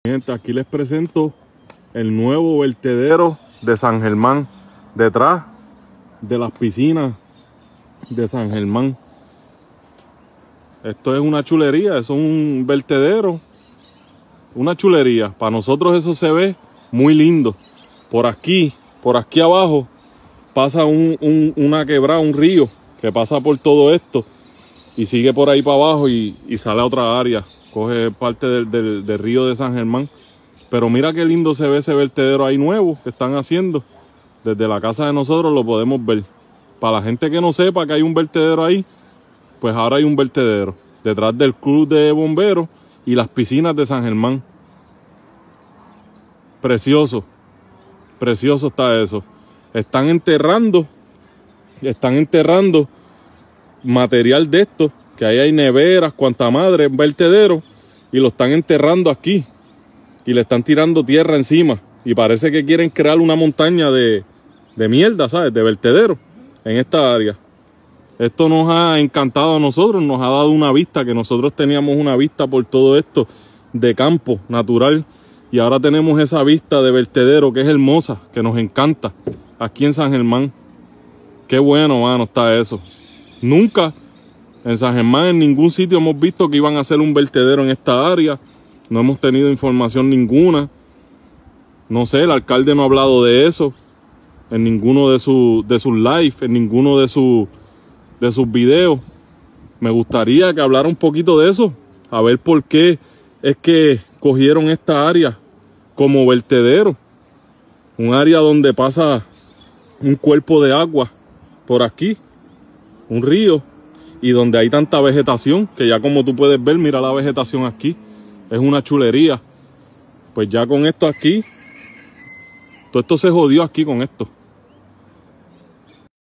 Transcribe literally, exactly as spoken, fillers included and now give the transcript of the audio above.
Gente, aquí les presento el nuevo vertedero de San Germán, detrás de las piscinas de San Germán. Esto es una chulería, eso es un vertedero, una chulería. Para nosotros eso se ve muy lindo. Por aquí, por aquí abajo, pasa un, un, una quebrada, un río que pasa por todo esto y sigue por ahí para abajo y, y sale a otra área. Coge parte del, del, del río de San Germán. Pero mira qué lindo se ve ese vertedero ahí nuevo que están haciendo. Desde la casa de nosotros lo podemos ver. Para la gente que no sepa que hay un vertedero ahí, pues ahora hay un vertedero detrás del club de bomberos y las piscinas de San Germán. Precioso, precioso está eso. Están enterrando, están enterrando material de esto, que ahí hay neveras, cuanta madre, vertedero, y lo están enterrando aquí. Y le están tirando tierra encima. Y parece que quieren crear una montaña de, de mierda, ¿sabes? De vertedero en esta área. Esto nos ha encantado a nosotros, nos ha dado una vista, que nosotros teníamos una vista por todo esto de campo natural. Y ahora tenemos esa vista de vertedero que es hermosa, que nos encanta, aquí en San Germán. Qué bueno, mano, está eso. Nunca en San Germán, en ningún sitio hemos visto que iban a hacer un vertedero en esta área. No hemos tenido información ninguna. No sé, el alcalde no ha hablado de eso en ninguno de, su, de sus live, en ninguno de, su, de sus videos. Me gustaría que hablara un poquito de eso, a ver por qué es que cogieron esta área como vertedero. Un área donde pasa un cuerpo de agua por aquí, un río, y donde hay tanta vegetación, que ya como tú puedes ver, mira la vegetación aquí. Es una chulería. Pues ya con esto aquí, todo esto se jodió aquí con esto.